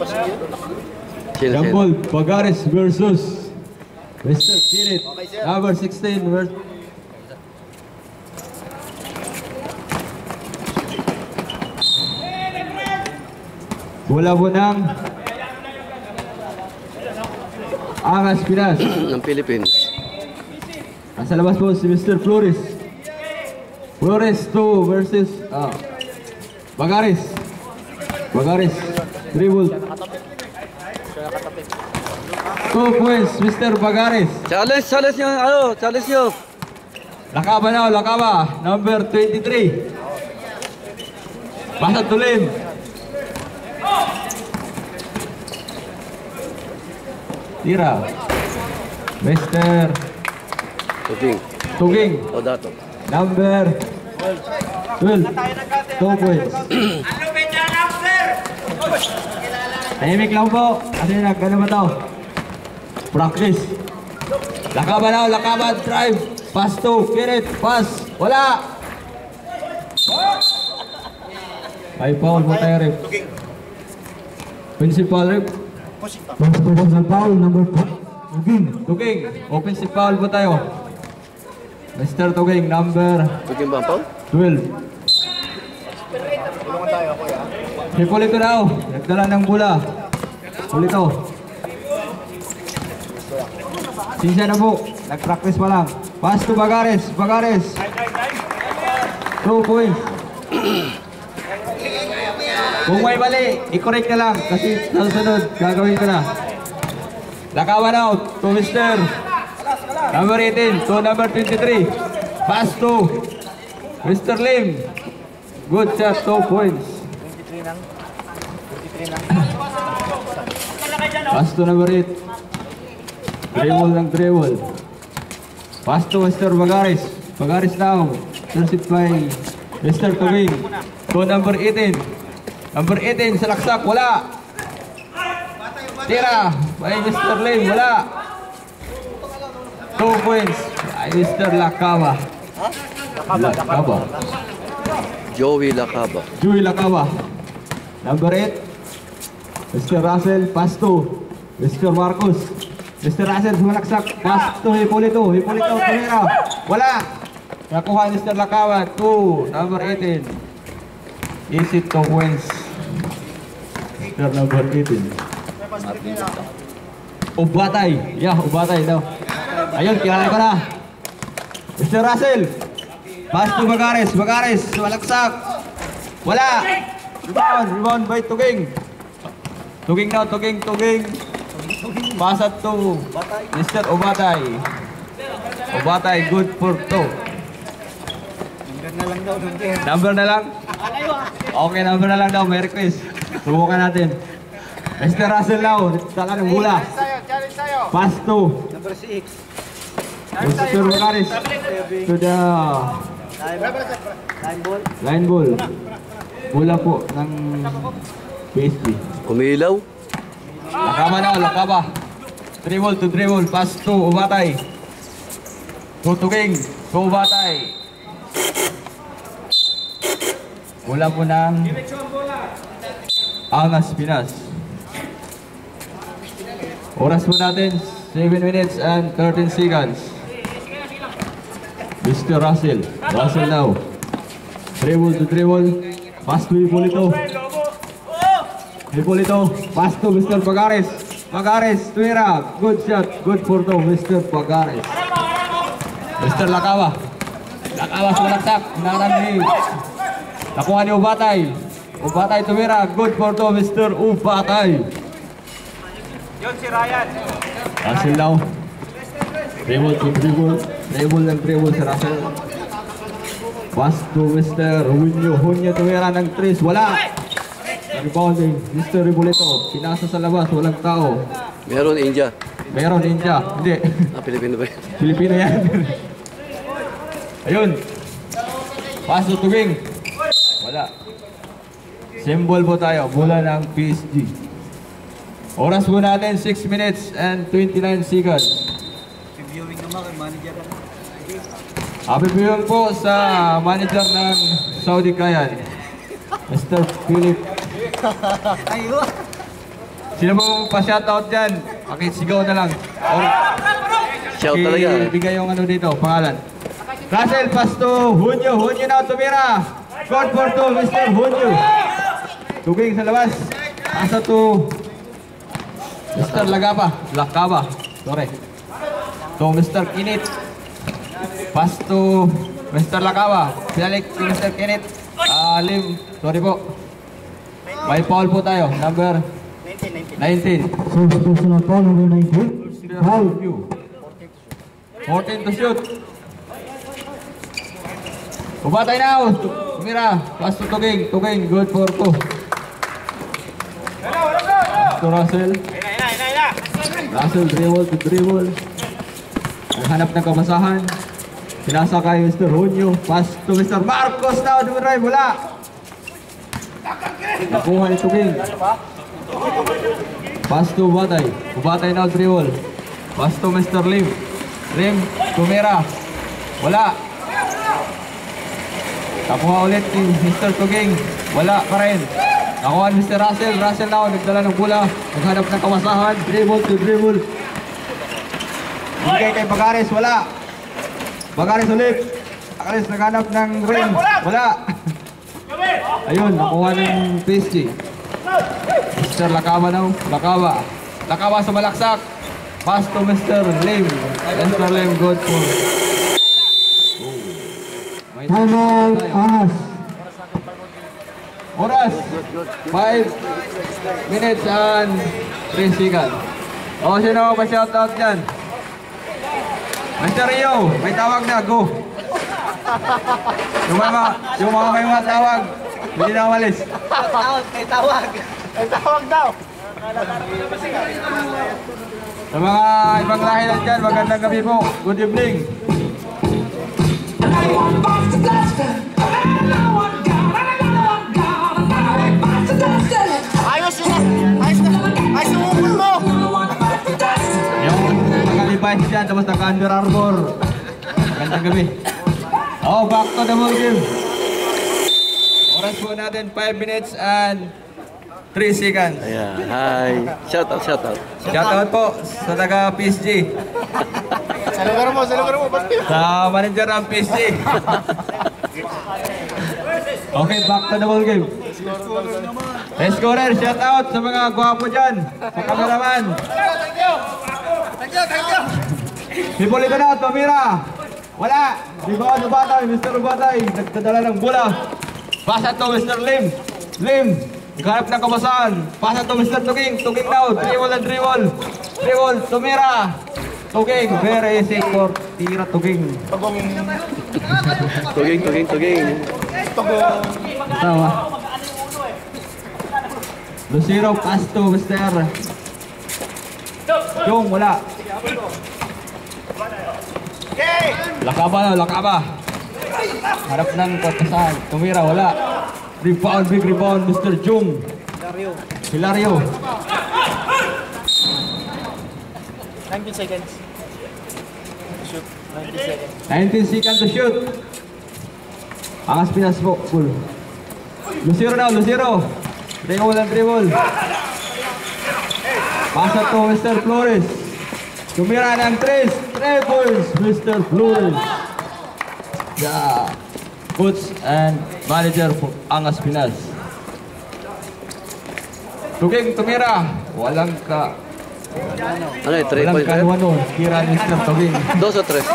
Jambol Bagares versus Mr. Kirit, number 16 versus bola po ng Angas Pinas ng Philippines. Nasa labas po si Mr. Flores. Flores 2 versus Bagares. Bagares dribble 2 points Mr. Bagares. Challenge nyo, challenge nyo. Lakaba, number 23. Basa Tulim. Tira Mr. Tuging. Odato. Number 12. 2 points. Tahimik lang po. Kasi nagkano ba ito? Practice. Lakaba, drive. Pass to, Kirit, pass. Wala. Ay, foul po tayo, ref. Principal, ref. Principal foul, number 2. Tuging. Offensive foul po tayo. Mr. Tuging, number Tuging ba ang foul? 12. Hipulito na, nagdala ng bola. Pulito. Sinsya na po, nag-practice pa lang. Pass to Bagares. 2 points. Kung may mali, i-correct na lang. Kasi susunod, gagawin ko na. Lakawan out to Mr. Number 18 to number 23. Pass to Mr. Lim. Good shot, 2 points. Pass to number 8. Dribble. Pass to Mr. Bagares. Bagares now. Intercept by Mr. Tuging. To number 18. Number 18 sa laksak. Wala. Tira by Mr. Lim. Wala. 2 points by Mr. Lakaba. Joey Lakaba. Number 8. Mr. Russell. Pass to Mr. Marcos. Mr. Russell sumalaksak. Pass to Hipulito. Tumira. Wala. Nakuha Mr. Lakaba. 2. Number 18. Easy 2 points. Mr. number 18. Ubatay. Ubatay daw. Ayun, kilala ko na. Mr. Russell. Pass to Bagares. Sumalaksak. Wala. Rebound by Tuging. Tuging. Pasat to Mr. Ubatay. Good for 2. Number na lang. Okay, number na lang daw. May request. Subukan natin. Mr. Russell now. Tala ng bola. Pass to number 6. Mr. Bagares. To the line ball. Bola po ng PSG. Umilaw. Lakaba. Dribble. Pass to Ubatay. Tuging. To Ubatay. Bola po ng Angas Pinas. Oras po natin 7 minutes and 13 seconds. Mr. Russell now. Dribble. Pass to Hipulito. Pass to Mr. Bagares. Tumira. Good shot. Good for 2. Mr. Bagares. Mr. Lakaba sumalaksak. Nakuha ni Ubatay. Tumira. Good for 2. Mr. Ubatay. Yun si Ryan. Russell now. Dribble si Russell. Pass to Mr. Hunyo. Tumira ng 3. Wala. Rebounding, Mr. Hipulito. Pinasa sa labas, walang tao. Meron India. Hindi. Pilipino ba? Pilipino yan. Ayun. Pass to Tuging. Wala. Symbol po tayo. Bola ng PSG. Oras po natin 6 minutes and 29 seconds. Viewing naman kay manager. Happy viewing po sa manager ng Saudi Kayan, Mr. Philip. Sino mo pa-shoutout dyan? Pakisigaw na lang. Or Shout talaga. ibigay yung ano dito, pangalan. Russell Pasto, Hunyo. Hunyo na tumira. Score for 2, Mr. Hunyo. Tuging sa labas. Asa to Mr. Lakaba. Sorry. To Mr. Kinit. Pasto Mr. Lakaba. Pinalik si Mr. Kinit. Lim. Sorry po. May foul po tayo. Number 19. First personal foul, number 19. Foul. 14 to shoot. Ubatay now. Tumira. Pasto Tuging. Good for 2. To Russell. Russell dribble. Naghanap ng kabasahan. Pinasa kay Mr. Hunyo. Pass to Mr. Marcos now. Dumiray. Wala. Nakuha ni Tuging. Pass to Ubatay. Ubatay now dribble. Pass to Mr. Lim. Tumira. Wala. Nakuha ulit ni Mr. Tuging. Wala pa rin. Nakuha ni Mr. Russell. Russell now nagdala ng bola. Naghanap ng kawasahan. Dribble. Bigay kay Bagares. Wala. Bagares ulit. Bagares naghanap ng ring. Wala. Ayun. Nakuha ng PSG. Mr. Lakaba now. Lakaba sa malaksak. Pass to Mr. Lim. Mr. Lim good for. Timeout, Angas. Oras. 5 minutes and 3 seconds. O, sino pa shoutout dyan? Mr. Rio, may tawag na. Go. Yung mga may mga tawag, hindi na umalis. May tawag daw. Sa mga ibang lahi lang dyan, magandang gabi po. Good evening. Ayos yung upol mo. Yung naka-Levi's dyan, tapos naka-Under Armour. Magandang gabi. Oh, back to the ball game. Oras po natin, 5 minutes and 3 seconds. Ayan. Hi. Shout out. Shoutout po sa taga PSG. Sa lugar mo. Sa manager ng PSG. Okay, back to the ball game. Scorer, shoutout sa mga gwapo dyan. Sa cameraman. Thank you. Hipolito na, tumira. Wala. Rebound Ubatay, Mr. Ubatay. Nagdadala ng bola. Pasa to Mr. Lim. Naghanap ng kabasahan. Pasa to Mr. Tuging now. Dribble. Tumira. Tuging. Very easy for tira Tuging. Tuging. Tawa. Lucero, pass to Mr. Jong, wala. Lakaba. Harap ng kabasahan. Tumira, wala. Big rebound, Mr. Jung. Hilario. 19 seconds. Shoot. 19 seconds to shoot. Angas Pinas po. Cool. Lucero. Dribble. Pasa to Mr. Flores. Tumira ng 3 points, Mr. Flores. Yeah. Coach and manager for Angas Pinas. Tuging tumira. Walang ka. Ano yung 3 Walang points? kanuano. Tira ni Mr. Tuging. 2 o 3?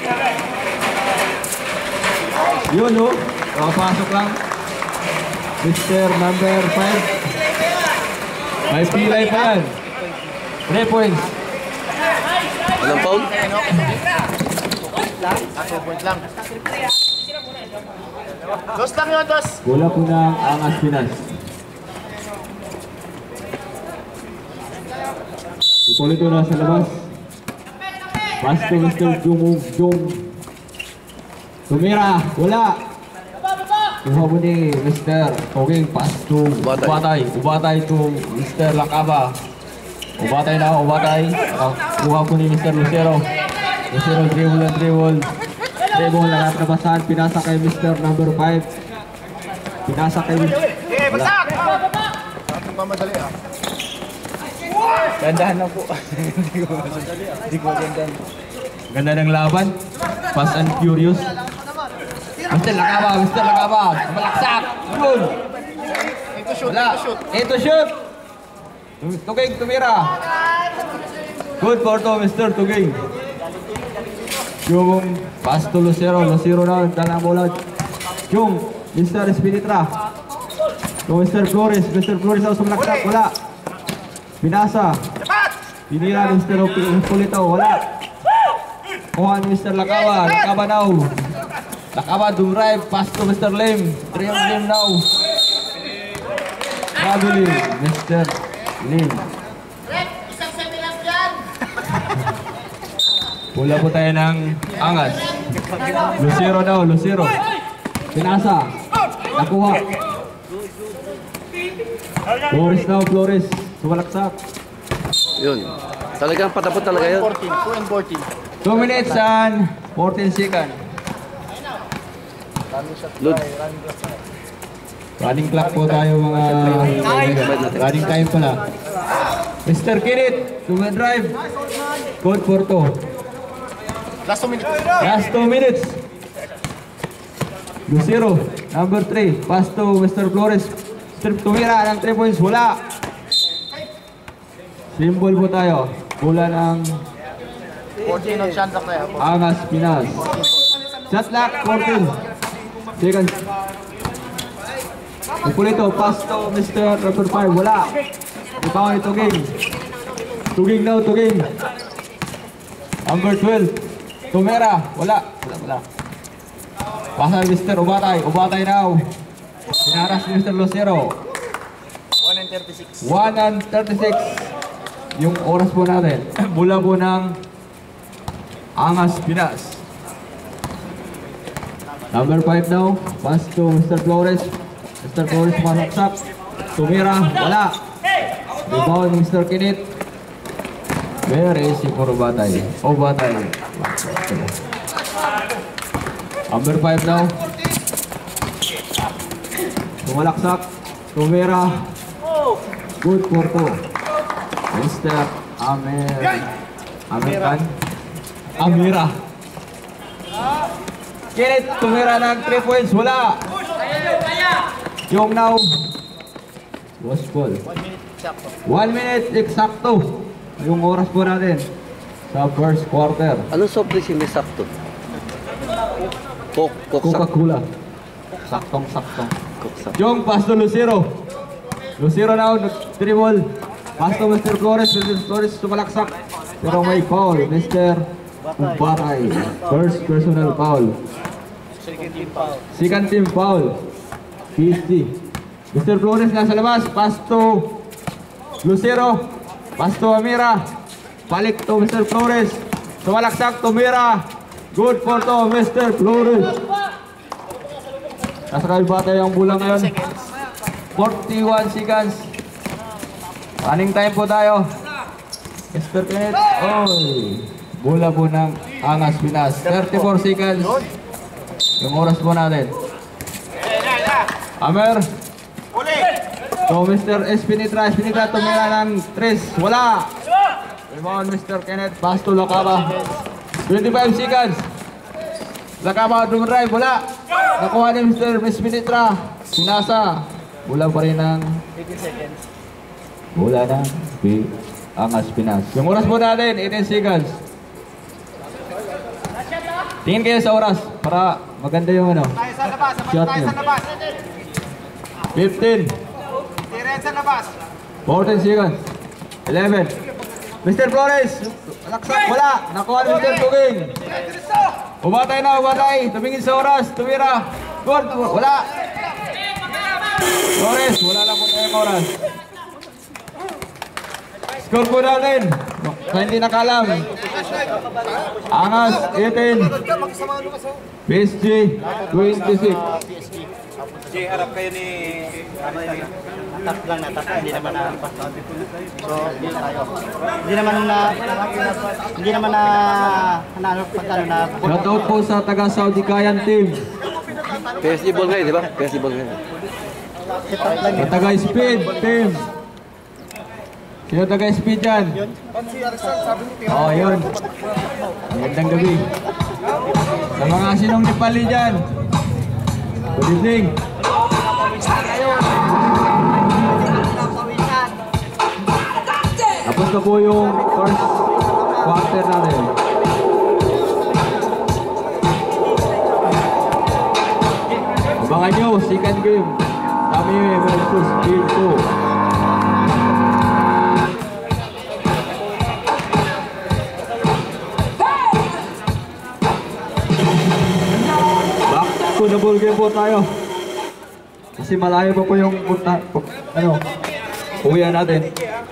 Yun o. Nakapasok lang. Mr. number 5. May pilay pa yan. 3 points. Walang foul? 2 point lang. Dos lang yun, dos. Bola po ng Angas Pinas. Ipolito na sa labas. Pass to Mr. Jung. Tumira. Wala. Kuha mo ni Mr. Tuging. Pass to Ubatay to Mr. Lakaba. Ubatay. Kuha po ni Mr. Lucero. Dribble. Lahat na basahan. Pinasa kay Mr. number 5. Okay, bagsak! Pamadali Dandahan lang po. Hindi ko magandaan. Ganda ng laban. Fast and Furious. Mr. Lakaba. Malaksak. Yun. Ito shoot, Wala. ito shoot. Ito shoot. Tuging, tumira. Good for to, Mr. Tuging. Yung pass to Lucero. Lucero na. Dalang bola. Yung Mr. Espinitra. Yung Mr. Flores. Mr. Flores ako sumalaksak. Wala. Pinasa. Pinira ni Mr. Pulito. Wala. Kuha ni Mr. Lakawa. Lakawa now. Lakawa drive. Pass to Mr. Lim. 3 on Lim now. Grabe Mr. Lim. Pula po tayo ng angas. Lucero daw, Lucero. Pinasa. Nakuha. Flores daw, Flores. Sumalaksak. Yun. Talagang patapot talaga yun. 2 and 14. 2 minutes and 14 seconds. Lud. Running clock po tayo mga running time pala. Mr. Kinit, to drive. Good for 2. Last 2 minutes. Last 2 minutes. Lucero, number 3. Pass to Mr. Flores. Tumira ng 3 points. Wala. Symbol po tayo. Bola ng 14 on shot clock na yan. Angas Pinas. Shot clock, 14 seconds. Ipulito, pass to Mr. Number 5. Wala. Ikaw ay Tuging. Tuging daw, Tuging. Number 12. Tumera. Wala. Pasal Mr. Ubatay. Ubatay now. Pinaras ni Mr. Lucero. 1 and 36. 1 and 36. Yung oras po natin. Mula po ng Angas Pinas. Number 5 now. Pass to Mr. Flores. Mr. Flores masaksak. Tumira. Wala. Rebound ni Mr. Kinit. Very easy for Ubatay. Ubatay. Number 5 now. Tumalaksak. Tumira. Good for 2. Mr. Amira. Kinit. Tumira ng 3 points. Wala. Yung now. Was ball. 1 minute exacto. Yung oras po natin sa first quarter. Anong soft drinks yung may sakto? Coke sakto. Coca-Cola. Saktong-saktong. Coke sakto. Yung pass to Lucero. Lucero now, dribble. Pass to Mr. Flores. Mr. Flores sumalaksak. Pero may foul. Mr. Ubatay. First personal foul. Second team foul. PSG. Mr. Flores nasa labas. Pass to Lucero. Pass to Amira. Balik to Mr. Flores. Sumalaksak to Mira. Good for to Mr. Flores. Nasa Ubatay ang bulang ngayon. 41 seconds. Running time po tayo. Mr. Kenneth. Oy. Bola po ng Angas Pinas. 34 seconds. Yung oras po natin. Amer. So Mr. Espinitra. Espinitra tumira ng 3. Wala. Rebound Mr. Kenneth. Pass to Lakaba. 25 seconds. Lakaba dumrive. Wala. Nakuha ni Mr. Espinitra. Sinasa. Bola pa rin ng 18 seconds. bola ng Angas Pinas. Yung oras po natin, 18 seconds. Tingin kayo sa oras para maganda yung ano. Tayo sa labas. Shot Tayo nyo. sa labas. 15, Tiren sa labas. 14 seconds, 11. Mr. Flores, laksak, wala. Nakuha ni Mr. Tuging. Ubatay na, ubatay. Tumingin sa oras, tumira. Good, wala. Flores, wala na po tayong oras. Score po natin. Sa hindi nakalam. Angas, 18. PSG, 26. Harap kayo ni... Tap lang na, tap. Hindi naman na... So, yun tayo. Hindi naman na... Hindi naman na... Pagkano na... Shoutout po sa taga Saudi Kayan team. PSG ball ngayon, di ba? PSG ball ngayon. Sa taga Speed team. Sino taga-SP dyan? Oo, yun. Magandang gabi. Sa mga sinong Nepali dyan. Good evening. Tapos na po yung first quarter natin. Abangan nyo, second game. Kami versus Game 2. Double game po tayo. Kasi malayo pa po yung punta, uwian natin.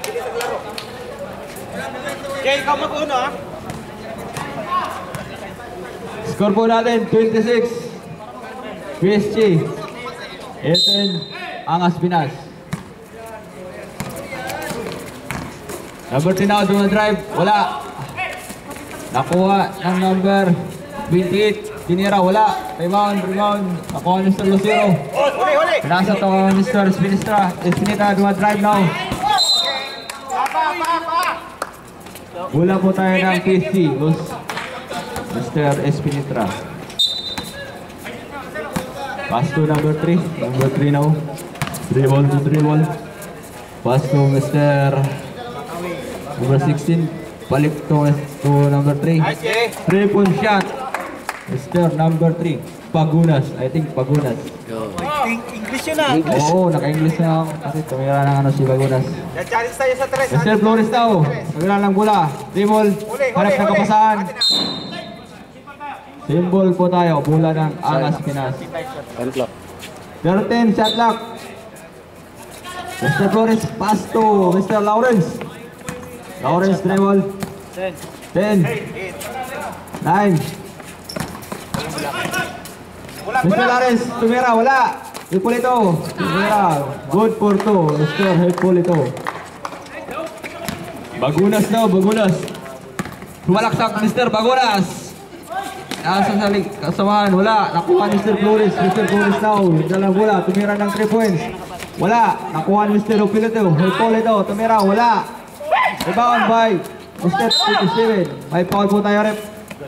Okay, ikaw mag-uno ha. Score po natin 26 PSG 18 Angas Pinas. Number 10 now, doon na drive, wala. Nakuha ng number 28 Tinira, wala. Rebound. Nakuha ni Mr. Lucero. Pinasa to Mr. Espinita, do a drive now. Wala po tayo ng PC. Mr. Espinita. Pass to number 3. Number 3 now. Dribble. Pass to Mr. number 16. Balik to number 3. 3-point shot. Mr. number 3, Pagunas. I think Pagunas. English yun ah. Oo, naka-English na ako. Kasi tumira ng si Pagunas. Challenge tayo sa tres. Mr. Flores daw. Tumira ng bola. Dribble. Hanap ng kapasahan. Symbol po tayo. Bola ng Angas Pinas. 13, shot clock. Mr. Flores, pass to Mr. Lawrence. Lawrence dribble. 10. 9. Mr. Lawrence, tumira, wala. Hipólito, tumira. Good for 2, Mr. Hipólito. Bagunas daw, Bagunas. Tumalaksak, Mr. Bagunas. Nasa sa kasamahan, wala. Nakuha ni Mr. Flores. Mr. Flores daw, dalang bola, tumira ng 3 points. Wala. Nakuha ni Mr. Hipólito, tumira, wala. Rebound by Mr. 57. May foul po tayo, rep.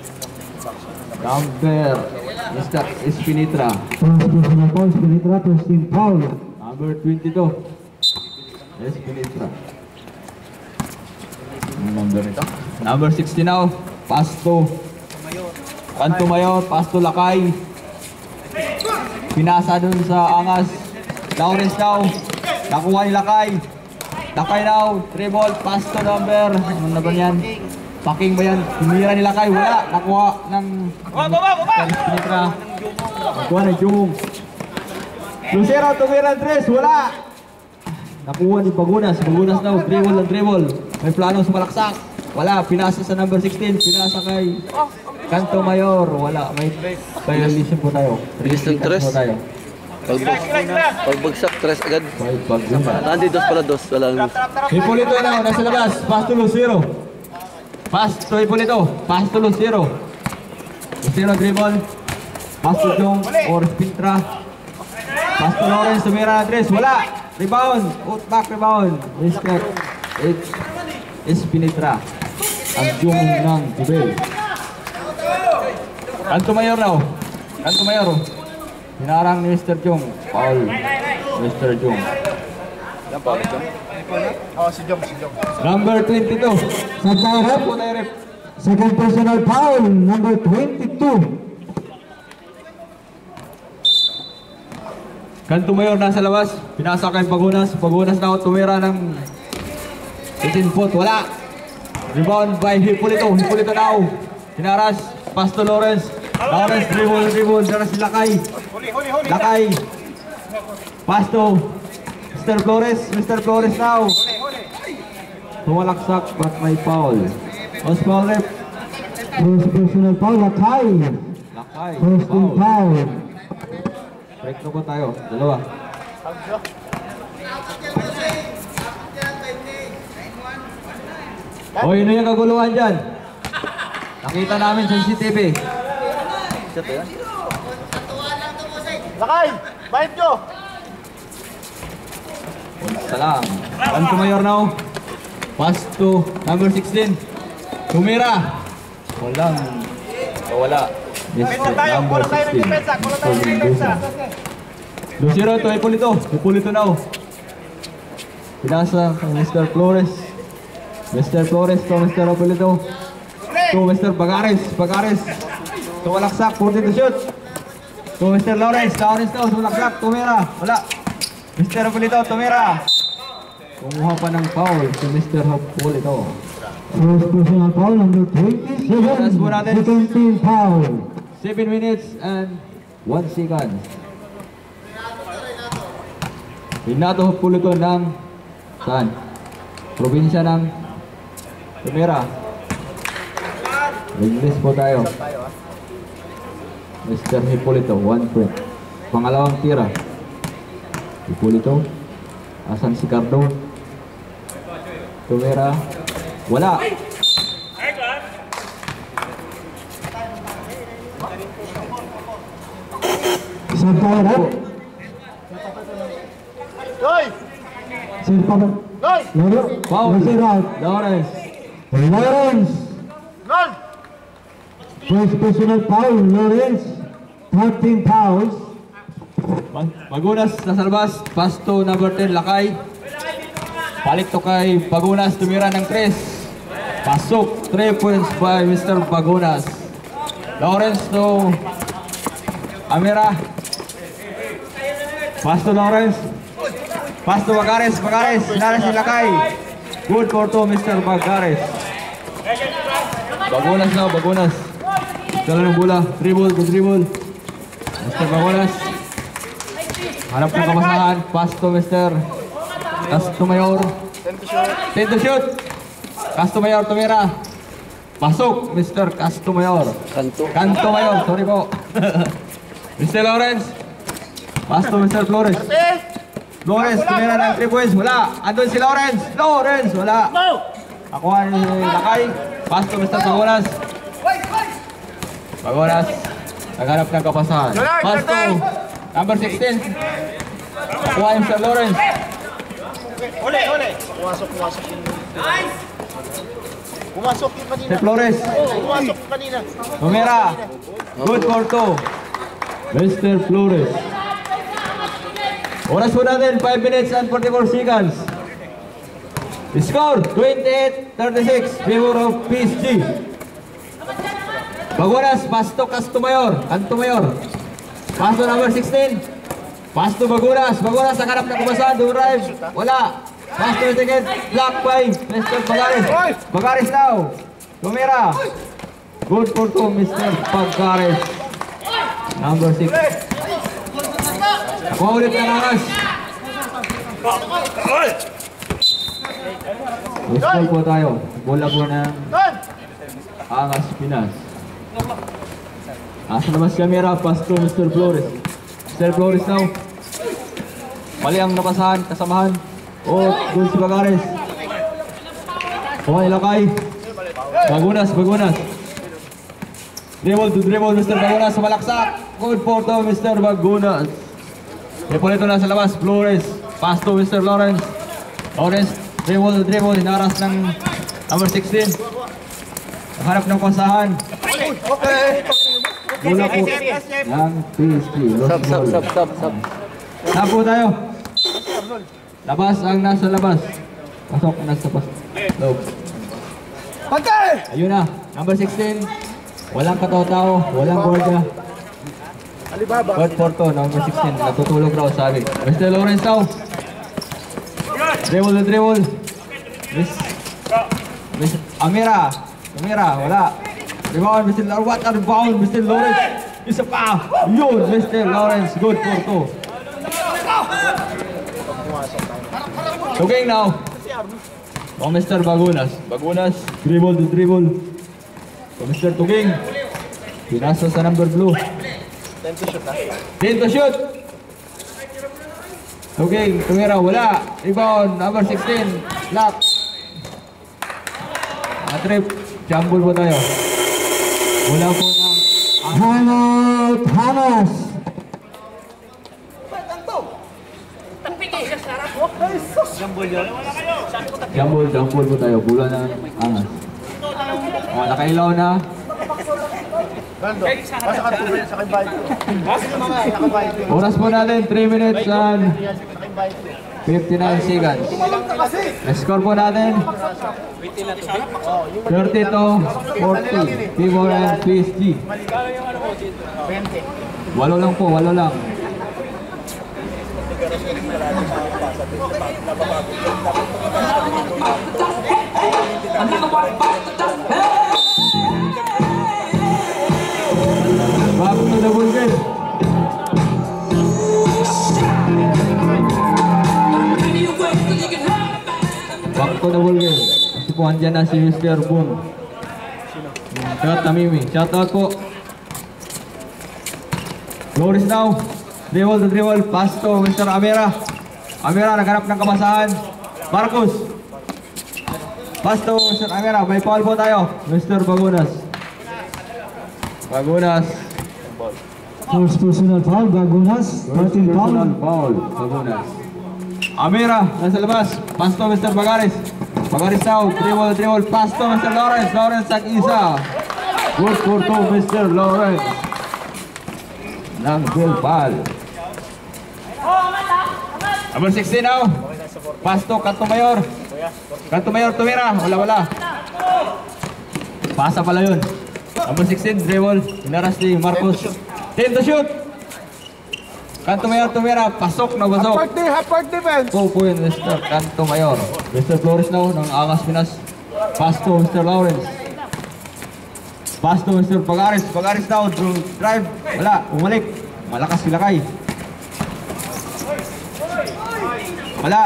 Number Mr. Espinitra. Personal foul, Espinitra, first team foul. Number 22. Espinitra. Number ito. Number 60 now. Pass to Kanto Mayor. Pass to Lakay. Pinasa dun sa Angas. Lawrence now. Nakuha ni Lakay. Lakay now. Dribble. Pass to number. Ano na ba yan? Paking ba yan? Tumira ni Lakay. Wala. Nakuha ng Espinitra. Nakuha ng Jumong. Lucero, tumira ng 3. Wala. Nakuha ni Bagunas. Bagunas daw. Dribble. May plano sa malaksak. Wala. Pinasa sa number 16. Pinasa kay Kanto Mayor. Wala. May violation po tayo. Bilis ng 3. Pagbagsak, 3 agad. Nandi, 2 pala, 2. Walang... Hipólito na. Nasa labas. Pass to Lucero. Pass to Hipólito. Pass to Lucero. Lucero dribble. Pass to Jong or Spintra. Pass to Lawrence. Tumira na 3. Wala. Rebound. Back rebound. Respect. It's Espinitra. Ang Jong ng Tibel. Kanto Mayor now. Kanto Mayor. Hinarang ni Mr. Jong. Foul. Mr. Jong. Si Jong. Number 22. Second personal foul, number 22. Kanto Mayor nasa labas. Pinasa kay Pagunas. Pagunas na tumira ng 18 foot. Wala. Rebound by Hipólito. Hipólito now. Hinaras. Pass to Lawrence. Lawrence dribble. Daras si Lakay. Lakay. Pass to Mr. Flores. Mr. Flores now. Tumalaksak but may foul. On small rep. First personal foul, Lakay. First team foul. Break na po tayo. Dalawa. Hoy, ano yung kaguluhan dyan? Nakita namin sa CCTV. Lakay! Bayad nyo! Salam. Kanto Mayor now. Pass to number 16. Tumira. Wala. Mr. Number 16. Lucero to Hipolito now. Pinasa kay Mr. Flores. Mr. Flores to Mr. Hipolito. To Mr. Bagares. To Walaksak, 40 to shoot. To Mr. Lawrence to Walaksak, Tumira. Wala. Mr. Hipolito, Tumira. Kumuha pa ng foul si Mr. Hipolito. First personal foul, number 27. Second team foul. 7 minutes and 1 second. Renato Hipolito ng saan? Probinsya ng Tumira. English po tayo. Mr. Hipolito, 1 point. Pangalawang tira. Hipolito. Asan si Cardo? Tumira. Wala. Isang foul up. Sir Pablo. Foul. Out. Lawrence. Lawrence. First personal foul, Lawrence. 13 fouls. Pagunas nasa labas. Pass to number 10, Lakay. Balik to kay Pagunas. Tumira ng 3. Pasok. 3 points by Mr. Pagunas. Lawrence to Amira. Pass to Lawrence. Pass to Bagares. Sinara si Lakay. Good for to Mr. Bagares. Bagunas now, Bagunas. Dala ng bola. Dribble. Mr. Bagunas. Hanap ng kamasahan. Pass to Mr. Castomayor. 10 to shoot. Castomayor, Tumira. Pasok, Mr. Castomayor. Cantomayor, sorry po. Mr. Lawrence. Pass to Mr. Flores. Tumira ng 3 points. Wala. Andun si Lawrence. Wala. Nakuha ni Lakay. Pass to Mr. Bagunas. Naghanap ng kapasahan. Pass to number 16. Nakuha ni Mr. Lawrence. Pumasok yung kanina. Mr. Flores. Pumasok yung kanina. Tumira. Good for 2. Mr. Flores. Oras po natin, 5 minutes and 44 seconds. Score, 28-36, favor of PSG. Bagunas, pass to Cantomayor. Pass to number 16. Pass to Bagunas. Nakarap na kumasahan, do drive. Wala. Pass to the second, block by Mr. Bagares now. Tumira. Good for 2, Mr. Bagares. Number 6. Nakuha ulit ng Angas. Gusto po tayo. Bola po ng Angas Pinas. Asa naman si Amira. Pass to Mr. Flores. Mr. Flores now. Mali ang napasahan, kasamahan. Doon si Bagares. Kumay Lakay. Bagunas. Dribble, Mr. Bagunas. Malaksak. Good for to Mr. Bagunas. Hipolito na sa labas. Flores. Pass to Mr. Lawrence. Dribble. Hinaras ng number 16. Nakaharap ng pasahan. Bola po ng PSG. Sub. Saan po tayo? Labas ang nasa labas. Pasok ang nasa loob. Ayun na. Number 16. Walang kataw-tao. Walang gorda. Good for to, number 16. Natutulog raw sabi. Mr. Lawrence now. Dribble. Miss Amira. Wala. Rebound, Mr. Lawrence. What a rebound, Mr. Lawrence. Isa pa. Yun, Mr. Lawrence. Good for to. Tuging now. Oh, Mr. Bagunas. Dribble. So, Mr. Tuging. Pinasa sa number blue. 10 to shoot. Tuging, Tumira, wala. Rebound, number 16. Lock. Trip. Jumble po tayo. Wala po ng Hangout Hamas. Jambol po tayo. Bola ng angas. Oh, nakailaw na. Bando, basta ka tubig sa kabayad ko. Nakabayad ko. Oras po natin, 3 minutes and Nakabayad ko. 59 seconds. Score po natin 30 to 40. Timor and PSG. 20. Walo lang po, walo lang. Back to the ball game. Back to the ball game. Kasi po andyan na si Mr. Boom. Shout Tamimi. Shout out po. Floris now. Dribble to dribble. Pass to Mr. Amira. Amira naghanap ng kabasahan. Marcos. Pass to Mr. Amira. May foul po tayo. Mr. Bagunas. Bagunas. First personal foul, Bagunas. 13 foul. Foul. Bagunas. Amira. Nasa labas. Pass to Mr. Bagares. Bagares now. Dribble to dribble. Pass to Mr. Lawrence. Lawrence ang isa. Good for to Mr. Lawrence. Nang goal foul. Number 16 now. Pass to Kanto Mayor. Kanto Mayor tumira. Wala. Pasa pala yun. Number 16 dribble. Inaras ni Marcos. 10 to shoot. Kanto Mayor tumira. Pasok na pasok. Half part defense. 2 point Mr. Kanto Mayor. Mr. Flores now ng Angas Pinas. Pass to Mr. Lawrence. Pass to Mr. Pagares. Pagares now. Drive. Wala. Umalik. Malakas sila kay. Wala.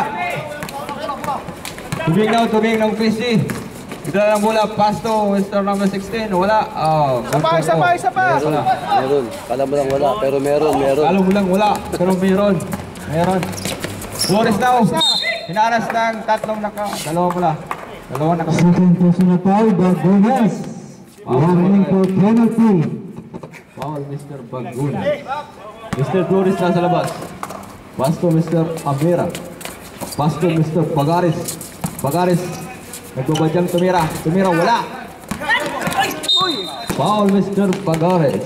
Tubig ng PSG. Ito na lang bola. Pass to Mr. number 16. Wala. Isa pa. Wala. Meron. Kala mo lang wala, pero meron. Kala mo lang wala. Pero meron. Flores now. Hinaras ng tatlong Dalawa naka. Second personal foul, Bagunas. Warning for penalty. Foul Mr. Bagunas. Mr. Flores nasa labas. Pass to Mr. Amira. Pass to Mr. Pagares. Pagares. Nagbabadyang tumira. Wala. Foul Mr. Pagares.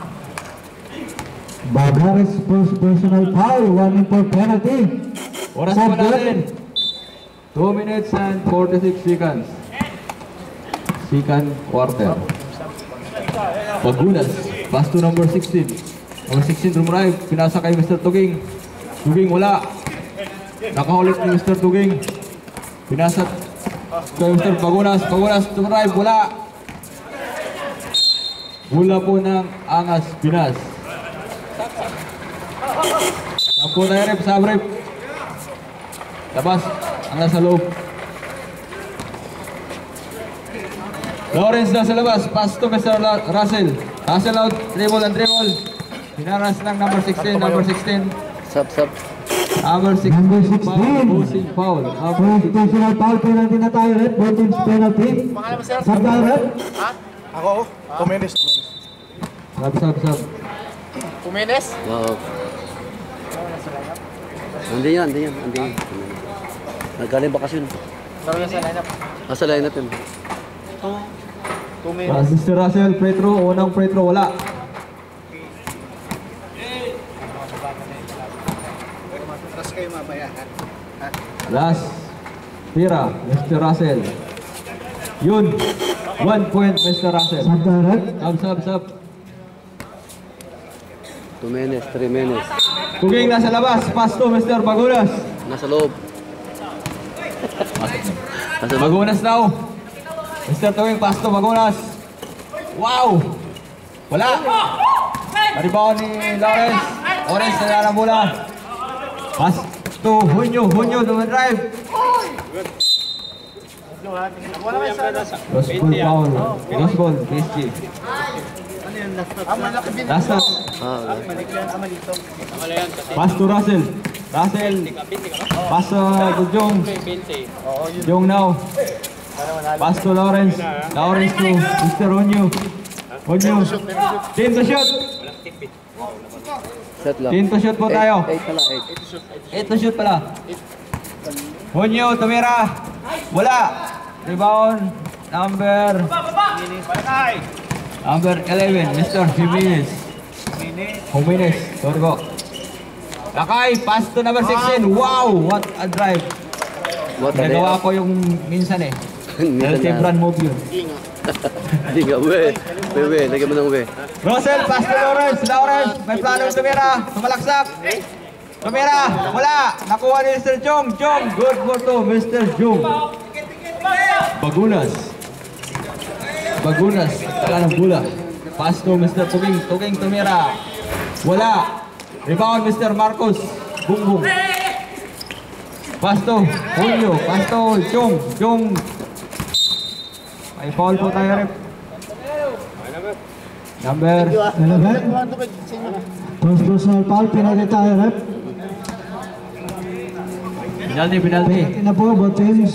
Bagares first personal foul, warning for penalty. Oras pa natin. 2 minutes and 46 seconds. Second quarter. Bagunas. Pass to number 16. Number 16 rumrive. Pinasa kay Mr. Tuging. Tuging wala. Nakahulit ni Mr. Tuging. Pinasa kay Mr. Bagunas. Bagunas rumrive. Wala. Bola po ng Angas Pinas. Sampo tayo rep. Sabrip. Labas. Ang nasa loob. Lawrence na sa labas. Pass to Mr. Russell. Russell out. Dribble. Hinaras ng number 16. Number 16. Sap. Number 16. Number 16. Posing foul. First personal foul, penalty na tayo, Red. Both teams penalty. Sabdal, Red. Ako, Kumenes. Sab. Kumenes? Oo. Hindi yan. Nagaling bakasyon. Sabi niya sa lineup. Sa lineup yun. Kumenes. Mr. Russell. Pretro. Unang Pretro. Wala. Tapos kayo mabayahan. Last. Tira. Mr. Russell. Yun. 1 point Mr. Russell. Sabdal, Red. Sab. 2 minutes, 3 minutes. Tuging nasa labas. Pass to Mr. Bagunas. Nasa loob. Bagunas daw. Mr. Tuging, pass to Bagunas. Wow! Wala! Paribaw ni Lawrence. Orange na lang bola. Pass to Hunyo. Duman drive. Lost ball foul. Lost ball. PSG. Last. Pass to Russell. Pass to Jong. Jong now. Pass to Lawrence. Lawrence to Mr. Hunyo. 10 to shoot. Set lang. 10 to shoot po tayo. 8 pala, 8 to shoot pala. Junyo, tumira. Wala. Rebound. Number 11, Mr. Jimenez. Jimenez, sorry po. Lakay, pass to number 16. Wow, what a drive. What a Nagawa ko yung minsan eh. Minsan Healthy na. run move yun. Hindi nga, uwe. Uwe, lagyan mo ng uwe. Russell, pass to Lawrence. Lawrence, may plano tumira. Tumalaksak. Tumira, wala. Nakuha ni Mr. Jong. Jong, good for to Mr. Jong. Bagunas. Bagunas, kala ng bula. Pass to Mr. Tuging. Tuging tumira. Wala. Rebound Mr. Marcos. Bungbong. Pass to Julio. Pass to Jong. Jong. May foul po tayo, rep. Number 11. First personal foul, penalty tayo, rep. penalty, penalty. Ina po, both teams.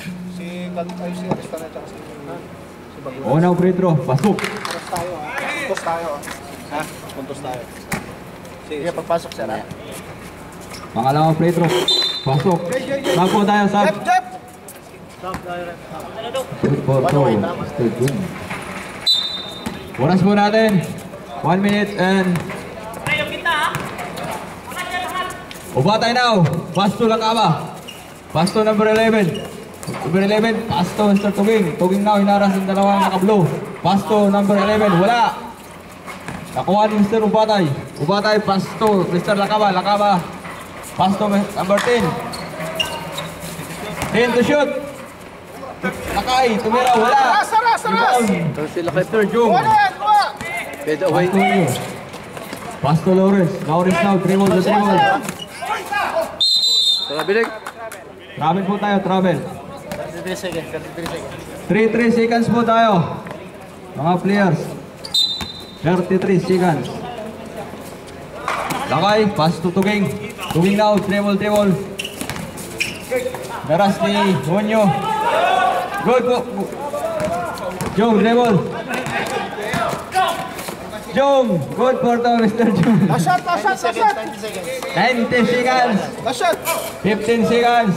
Unang free throw. Pasok. Puntos tayo. Ha? Puntos tayo. Sige, pagpasok sir ha? Pangalawang free throw. Pasok. Sab po tayo, sab. Good for throw. Mr. Jung. Oras po natin. 1 minute and... Ubatay now. Pass to Lakaba. Pass to number 11. Number 11, pass to Mr. Tuging. Tuging now, hinaras ang dalawang naka-blue. Pass to number 11, wala. Nakuha ni Mr. Ubatay. Ubatay, pass to Mr. Lakaba. Lakaba, pass to number 10. 10 to shoot. Lakay, tumira, wala. Rebound. Ito sila kay Mr. Jung. Pwede away. Pass to you. Pass to Lawrence. Lawrence now, dribble to dribble. Tara, bilig. Travel po tayo, travel. 33 seconds, 33 seconds. 3 seconds po tayo. Mga players. 33 seconds. Lakay, pass to Tuging. Tuging now, dribble. Daras ni Junyo. Good po. Jong, dribble. Jong, good for to Mr. Jong. 20 seconds. 90 seconds. 15 seconds.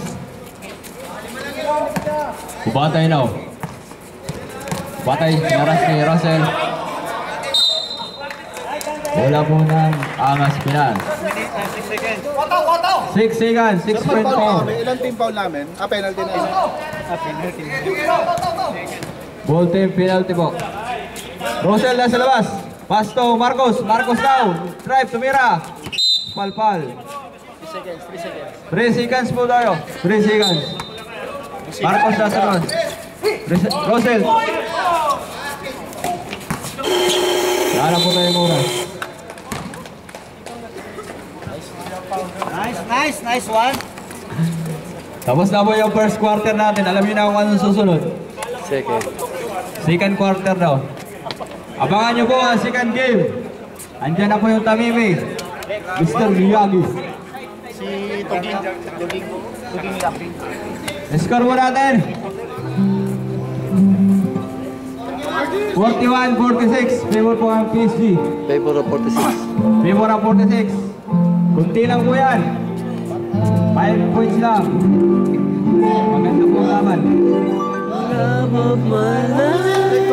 Ubatay now. Ubatay, naras ni Russell. Wala po ng Angas Pinas. 6 seconds, 6.4. May ilang team foul namin? Penalty na isa. Ball team penalty po. Russell nasa labas. Pass to Marcos. Marcos now. Drive, tumira. Palpal. 3 seconds po tayo. 3 seconds. Marcos nasa labas. Russell. Lala po tayo muna. Nice one. Tapos na po yung first quarter natin. Alam niyo na kung anong susunod. Second. Second quarter daw. Abangan niyo po ang second game. Andiyan na po yung Tamimi. Mr. Miyagi. Si Tuging Yaping. Score mo natin. 41-46. Favor po ang PSG. Favor of 46. Favor ang 46. Kunti lang po yan. 5 points lang. Maganda po ang laban. Love of my life.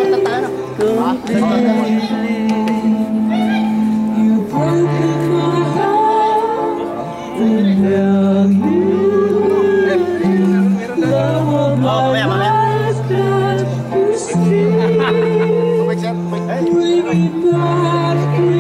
You broke my heart without you. Love of my life that you see. Bring it back.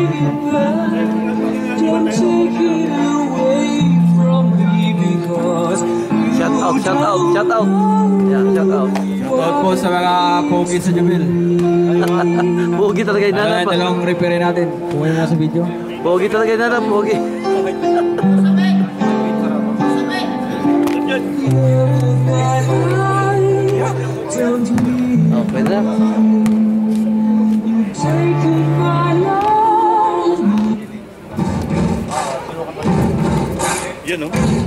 Don't take it away from me because shout out. Yeah, shout out. Shoutout po sa mga pogi sa Jubil. Pogi talaga yung nanap. Dalawang repair natin. Kumain mo sa video. Pogi talaga yung nanap, pogi. Oh, pwede na. Yun, no?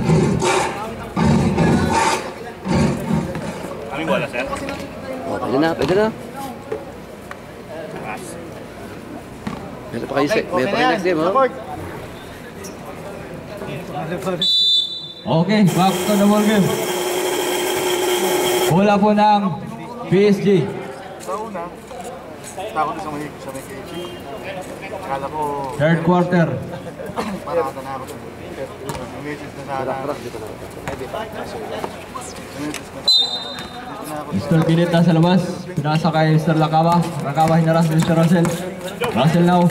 Kaming bola, sir? Oh, pwede na. Meron pa kayo next game, oh. Okay, back to the ball game. Bola po ng PSG. Sa una, takot sa may KG. Akala ko, Third quarter. parata na ako dun. Message na sana. Message na sana. Mr. Pinit nasa labas. Pinasa kay Mr. Lacaba. Lacaba hinaras ni Mr. Russell. Russell now.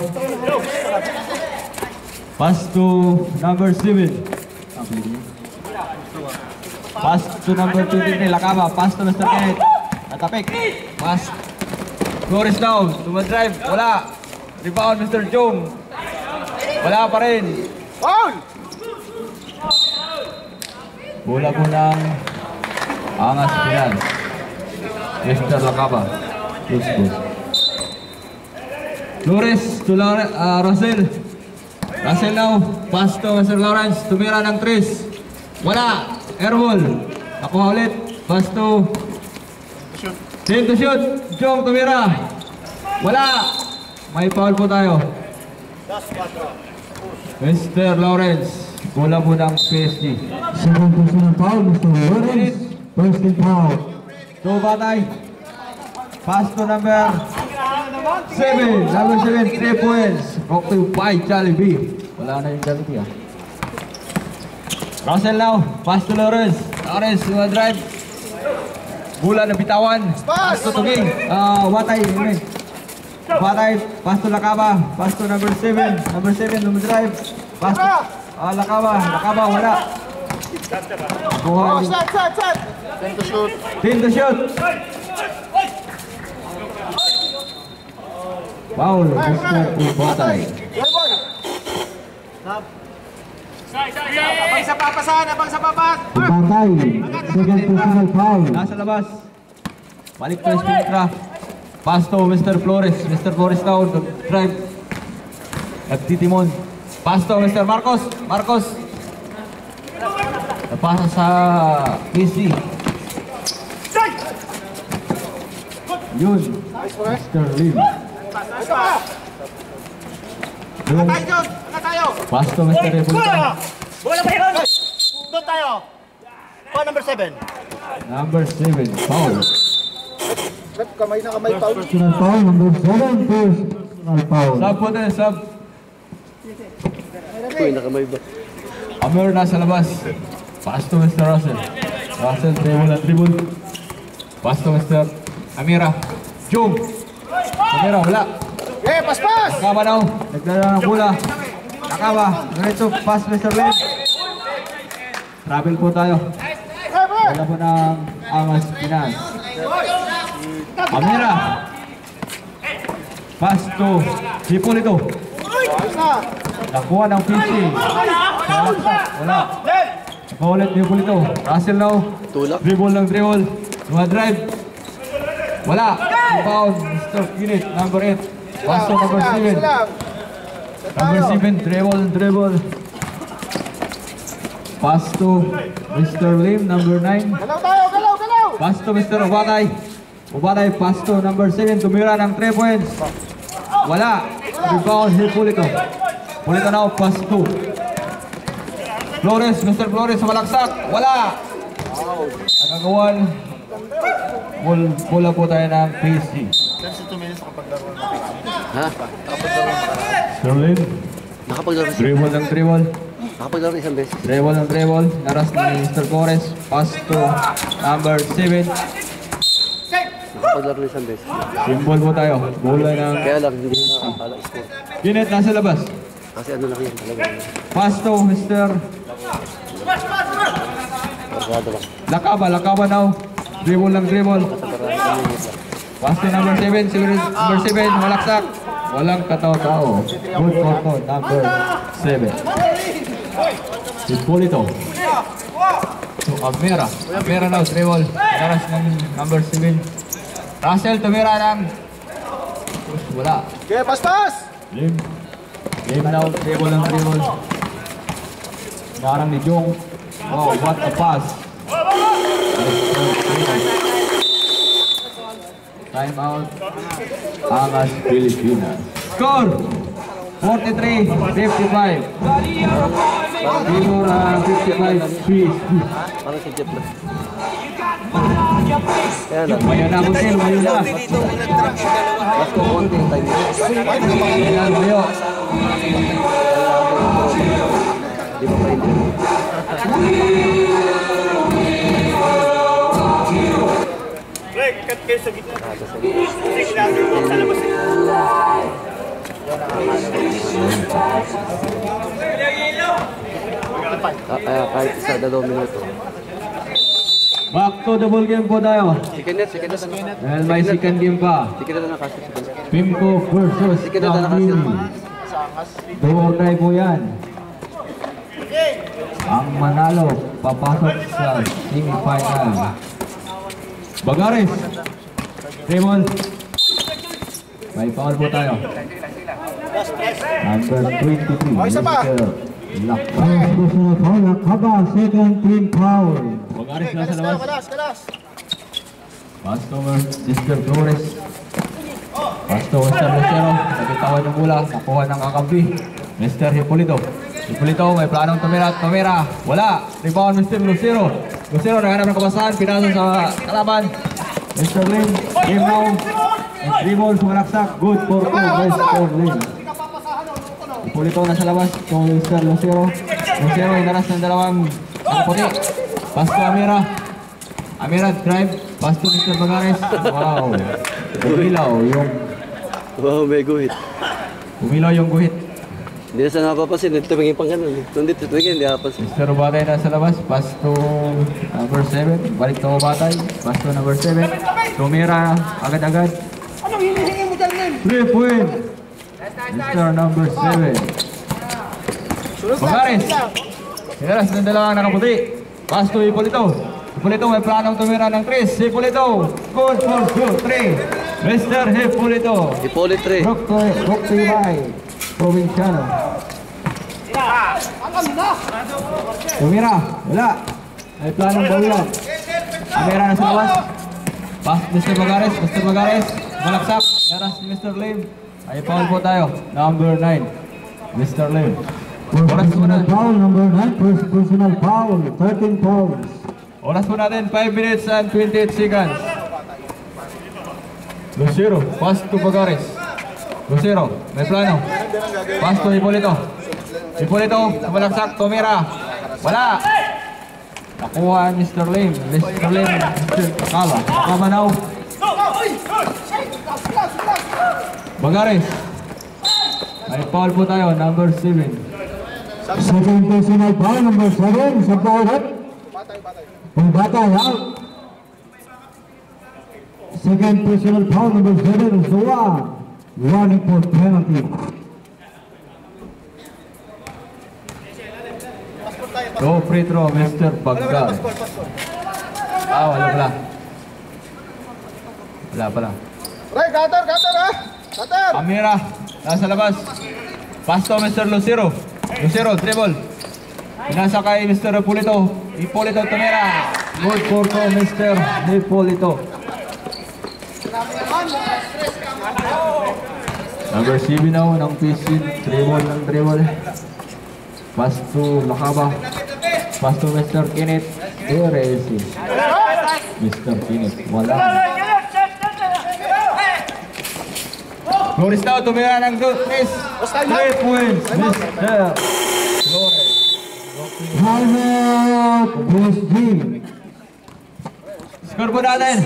Pass to number 7. Pass to number 23. Lacaba. Pass to Mr. Pinit. Natapik. Pass. Flores now. Dumadrive. Wala. Rebound Mr. Jong. Wala pa rin. Foul! Bola po ng Angas Pinal. Mr. Lacaba. Loose ball. Flores to Russell. Russell now. Pass to Mr. Lawrence. Tumira ng 3. Wala. Airball. Nakuha ulit. Pass to Team to shoot. Jong tumira. Wala. May foul po tayo. Mr. Lawrence. Bola po ng PSG. Second personal foul, Mr. Lawrence. First team foul. Two batay. Pass to number 7. Number 7, 3 points. Rock to 5, Jollibee. Wala na yung Jollibee ah. Russell now. Pass to Lawrence. Lawrence, you drive. Bola na bitawan. Pass to Tuging. Watay. Watay. Pass to Lacaba. Pass to number 7. Number 7, drive. Pass to Lacaba. Lacaba, wala. Kuha. Set! Time to shoot. Team to shoot. Foul, Mr. Watay. Abang sa papasan! Abang sa papas! Batay. Second personal foul. Nasa labas. Balik to Spintra. Pass to Mr. Flores. Mr. Flores now. Drive. Nagtitimon. Pass to Mr. Marcos. Marcos. Napasa sa PC. Yun. Mr. Lim. Yung pass to Mr. Rebulla. Bola pa yun! Doon tayo! Foul number 7. Number 7. Foul. Kamay na kamay, foul. Personal foul, number 7. First personal foul. Sub po tayo, sub. Amir nasa labas. Pass to Mr. Russell. Russell, dribble at dribble. Pass to Mr. Amira. Jung. Amira, wala. Pas! Nakaba now. Nagdala ng bola. Nakaba. Diretso. Pass Mr. Len. Travel po tayo. Wala po ng Angas Pinas. Amira. Pass to Hipolito. Nakuha ng fishing. Wala. Paulit ni Hipolito. Russell now. Dribble ng dribble. Drive. Wala. Rebound. Mr. Pinit. Number 8. Pass to number 7. Number 7. Dribble. Pass to Mr. Lim. Number 9. Galaw! Pass to Mr. Ubatay. Ubatay, pass to number 7. Tumira ng 3 points. Wala. Rebound, Hipolito. Hipolito now, pass to Flores. Mr. Flores sa malaksak. Wala. Nagagawan. Bola po tayo ng PSG. 2 minutes nakapaglaro na. Ha? Sterling. Nakapaglaro Dribble. Nakapaglaro isang beses. Dribble. Naras ni Mr. Flores. Pass to number 7. Nakapaglaro isang beses. Symbol po tayo. Bola ng Kaya lang, hindi makakala score. Pinit nasa labas. Kasi ano lang yun talaga. Pass to Mr. Bargado lang. Lacaba now. Dribble. Kasagaraan kami nito. Pass to number 7. Number 7, malaksak. Walang katao-tao. Good for number 7. Hipolito. To Amira. Amira now, dribble. Naras ng number 7. Russell, tumira ng... Wala. Okay, pas! Lim now, dribble. Narang ni Jong. Wow, what a pass. Time out. Angas Pilipinas. Score! 43-55. Timor 55 PSG. Parang si Jeff lang. Kaya na. Mayo na Agustin, mayo na. Mas ko konti yung time. Ayan, mayo. Di ba pa yun? Greg, cut kayo sa gitna. Kasi ginagawa ko sa labas. Kahit isa, 2 minuto. Back to the ball game po tayo. Second net. Dahil may second game pa. Second net na kasi. Pimco versus Damini. 2-try po yan. Ang manalo papasok sa semi-final. Bagares. Raymond. May foul po tayo. Number 23. Mr. Lakay. Personal foul, Lakaba, second team foul. Bagares na sa labas. Kalas. Pasto Mr. Flores. Pasto Mr. Lucero. Nabitawan yung mula. Nakuha ng kakampi. Mr. Hipolito. Hipolito may planong tumira. Wala. Rebound Mr. Lucero. Lucero naghanap ng kabasahan. Pinasa sa kalaban. Mr. Lim. Game now. And 3 balls sumalaksak. Good for 2. Mr. Lim. Hipolito na sa labas. So Mr. Lucero. Lucero inaras ng dalawang puti. Pasto Amira. Amira drive. Pasto Mr. Bagares. Wow. Umilaw yung Wow, may guhit. guhit. Hindi na sa napapasin. Tumingin pang ganun. Nandito tumingin, hindi napapasin. Mr. Batay na sa labas. Pasto number 7. Balik to Batay. Pasto number 7. Tumira agad-agad. Anong hinihingi mo dyan, Nen? 3 point. Mr. number 7. Bagares. Sinaras ng dalawang nakaputi. Pasto Hipolito. Hipolito may planong tumira ng 3. Hipolito. Good for 2-3. Mr. Hipolito. Ipolit 3. Brook to Ibay. Provinciano. Tumira. Wala. May planong bawilan. Amira na sa labas. Pass Mr. Bagares. Mr. Bagares. Malaksak. Yaras ni Mr. Lim. Ay foul po tayo. Number 9. Mr. Lim. Oras po Personal na. foul, number 9, personal foul, 13 fouls. Oras po natin. 5 minutes and 28 seconds. Lucero. Pass to Bagares. Lucero. May plano. Pass to Hipolito. Hipolito. Malaksak. Tumira. Wala. Nakuha Mr. Lim. Mr. Lim. Kala. Kamanaw. Bagares. May foul po tayo. Number 7. Second personal foul, number 7, sa Paulat. Batay out. Second personal foul, number 7, Zoa. Running for penalty. Go free throw, Mr. Bagares. Wala pala. Wala pala. Ray, cutter ha? Cutter! Amira, nasa labas. Pass to Mr. Lucero. Lucero, dribble. Pinasa kay Mr. Hipolito. Hipolito tumira. Good for 2, Mr. Hipolito. Number 7 now ng PC. Dribble. Pass to Lakaba. Pass to Mr. Kenneth. There is Mr. Kenneth. Wala. Flores daw, tumira ng good miss. 3 points, Mr. Flores. Timeout, PSG. Score po natin.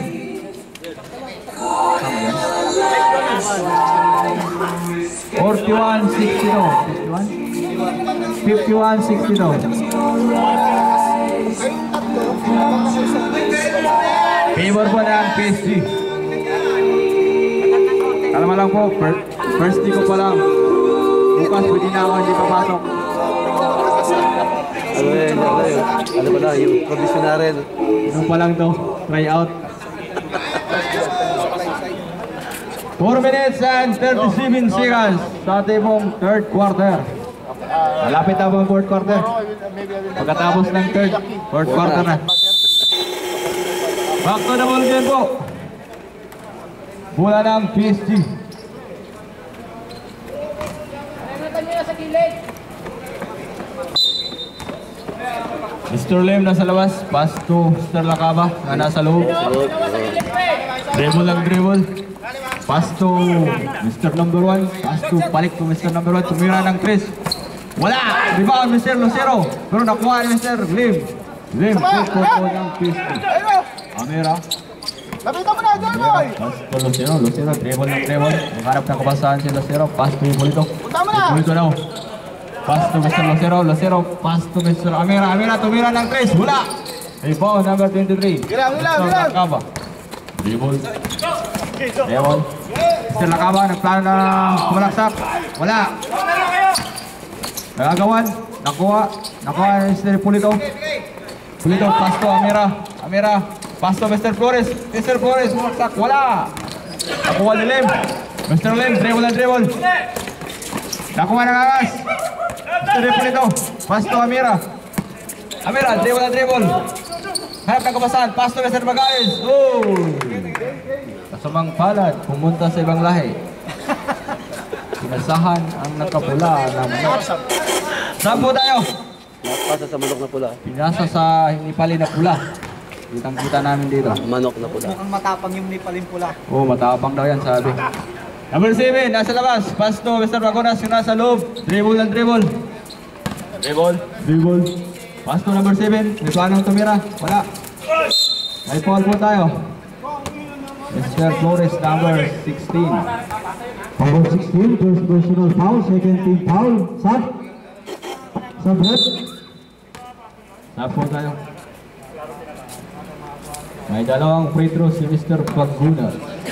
51-62. Favor po ng PSG. Kalma lang po, first day ko pa lang. Bukas pwede na ako hindi papasok. Ano ba na, yung provisionary. Ano pa lang to, try out. 4 minutes and 37 seconds sa ating pong third quarter. Malapit na po ang fourth quarter. Pagkatapos ng fourth quarter na. Back to the ball game po. Bola ng PSG. Mr. Lim nasa labas. Pass to Mr. Lacaba na nasa loob. Dribble lang dribble. Pass to Mr. Number 1. Pass to balik to Mr. Number 1. Tumira ng Chris. Wala! Rebound Mr. Lucero. Pero nakuha ni Mr. Lim. Lim po ng pistol. Amira. Lapita mo na, Joy! Pass to Lucero. Lucero dribble ng dribble. Nagharap na kabasahan si Lucero. Pass to Hipólito. Punta mo na! Hipólito daw. Pass to Mr. Lucero. Lucero. Pass to Mr. Amira. Amira tumira ng Chris. Wala! Rebound number 23. Gilang! Mr. Lacaba. Dribble. Dribble. Mr. Lacaba nagplano na kumalaksak. Wala. Nagagawan. Nakuha ni Mr. Hipólito. Hipólito. Pass to Amira. Amira. Pass to Mr. Flores. Mr. Flores. Kumalaksak. Wala. Nakuha ni Lim. Mr. Lim. Dribble and dribble. Nakuha ng angas. Mr. Hipólito. Pass to Amira. Amira. Dribble and dribble. Harap ng kabasahan. Pass to Mr. Magares. Oh! Kasamang palad. Pumunta sa ibang lahi. Pinasahan ang nakapula na manok. Saan po tayo? Napasa sa manok na pula. Pinasa sa hinipali na pula. Kitang-kita namin dito. Manok na pula. Mukhang matapang yung nipalin pula. Oh, matapang daw yan sabi. Number 7, nasa labas. Pass to Mr. Bagonas, yung nasa loob. Dribble and dribble. Dribble. Dribble. Pass to number 7. May planong tumira. Wala. May foul po tayo. Mr. Flores, number 16. Number 16, first personal foul, second team foul. Sub. Sub-red. Sub po tayo. May dalawang free throw si Mr. Bagonas.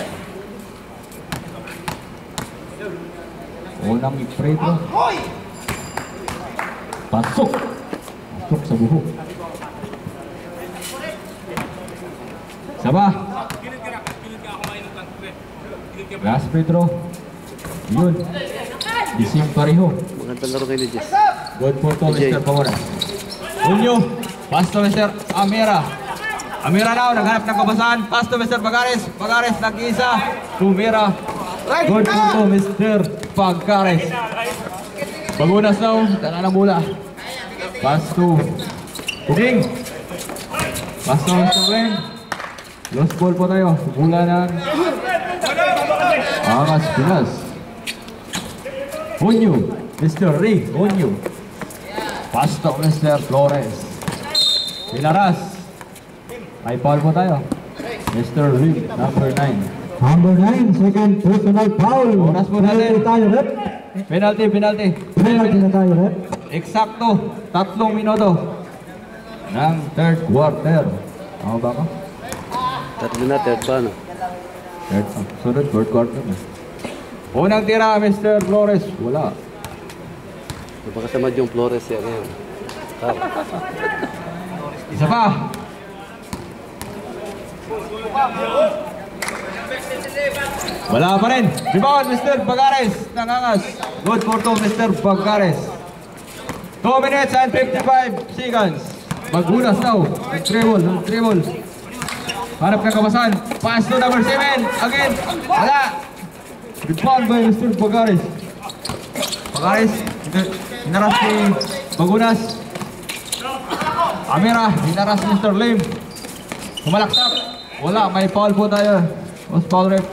Unang free throw. Pasok. Pasok sa buhok. Sabah. Last free throw. Yun. Dising pareho. Magandang laro kayo ni Jess. Good for to Mr. Bagonas. Unyo. Pass to Mr. Amira. Amira daw. Naghanap ng kabasahan. Pass to Mr. Bagares. Bagares nag-isa. Tumira. Good for to Mr. Bagares. Bagonas daw. Tala ng bola. Pass to Puging. Pass to Mr. Len. Lost ball po tayo. Bola ng Angas Pinas. Onyo. Mr. Rig. Onyo. Pass to Mr. Flores. Pinaras. May foul po tayo. Mr. Rig. Number 9. Number 9, second personal foul. Oras po natin. Penalty tayo, rep. Penalty. Penalty na tayo, rep. Eksakto. 3 minuto ng third quarter. Tama ba ka? Tatlo na, third pa, no? Third, sunod, fourth quarter na. Unang tira, Mr. Flores. Wala. Napakasamad yung Flores yan ngayon. Isa pa. Wala pa rin. Rebound, Mr. Bagares. Nangangas. Good for to, Mr. Bagares. 2 minutes and 55 seconds. Bagunas daw. Dribble. Harap ng kabasan. Pass to number 7. Again. Wala. Rebound by Mr. Bagares. Bagares. Hinaras ni Bagunas. Amira. Hinaras ni Mr. Lim. Kumalaksak. Wala. May foul po tayo. What's foul rep?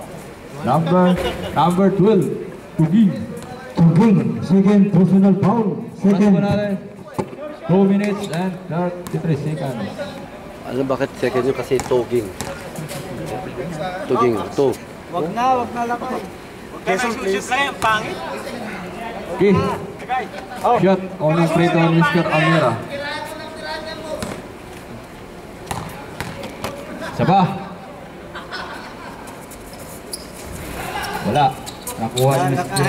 Number 12. Puging. Second personal foul. Second. 2 minutes and 33 seconds. Alam bakit second yun? Kasi toging. Toging, to. Wag na lang. Quezon, please. Okay. Shot on the free throw, Mr. Amira. Sabah. Wala. Nakuha ni Mr.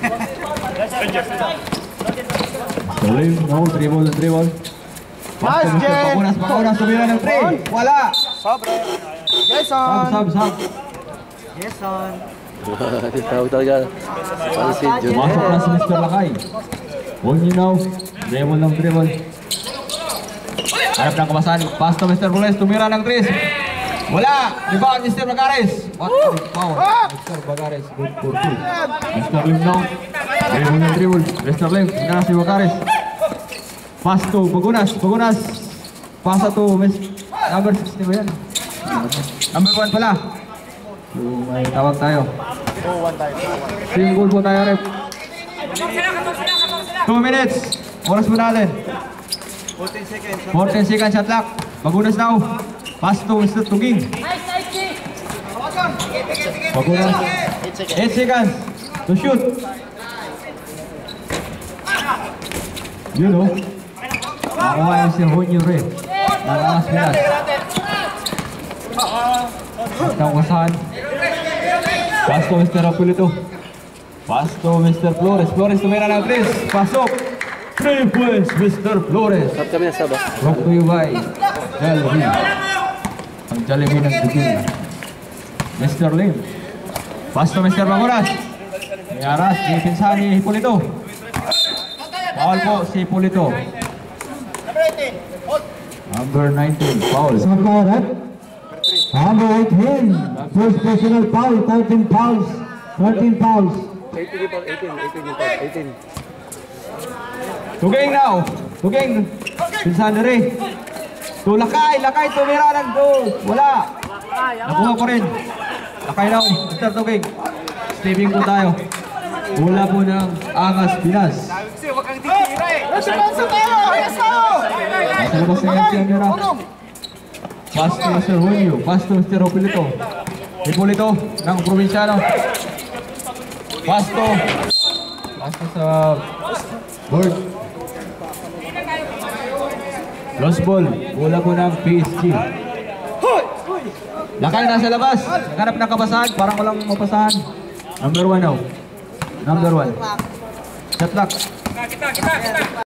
Tuloy, no, dribble. Nice, Jen! Pakunas, tumira ng 3. Wala. Sobre. Jason! Sub. Jason! Tawag talaga. Para si Jun. Masok na si Mr. Lakay. On you now. Dribble. Harap ng kabasan. Pass to Mr. Flores. Tumira ng 3. Wala. Rebound Mr. Bagares. What a power. Mr. Bagares. Good for 2. Mr. Lim now. Dribble. Mr. Lim. Hinaras si Bagares. Pass to Bagunas. Pasa to number 60 ba yan? Number 1 pala. So may tawag tayo. 2-1 tayo. Single po tayo, rep. 2 minutes. Oras po natin. 14 seconds shot clock. Bagunas daw. Pass to Mr. Tuging. Bagunas. 8 seconds to shoot. You know. Nakuha yung si Honyo Red. Nakakas Pinas. At ang kasahan. Pass to Mr. Apulito. Pass to Mr. Flores. Flores tumira ng 3. Pasok. 3 points, Mr. Flores. Sab kami na sab. Brought to you by Jollibee. Ang Jollibee ng Bukil. Mr. Lim. Pass to Mr. Bagunas. May aras, pinsan ni Hipólito. Foul po si Hipólito. Number 19, foul. Sampai red. Number 18. First personal foul. 13 fouls. 13 fouls. 18. Tuging now. Tuging. Pinsan na rin. To Lakay. Lakay tumira ng goal. Wala. Nakuha ko rin. Lakay now. Mr. Tuging. Stepping po tayo. Wala po ng Angas Pinas. Nasa labas na yan si Amira. Pass to Mr. Julio. Pass to Mr. Hipólito. Hipólito ng probinsyano. Pass to sa board. Lost ball. Wala po ng PSG. Lakay nasa labas. Naghanap ng kabasahan. Parang walang mapasahan. Number 1 now. Number 1. Shot clock.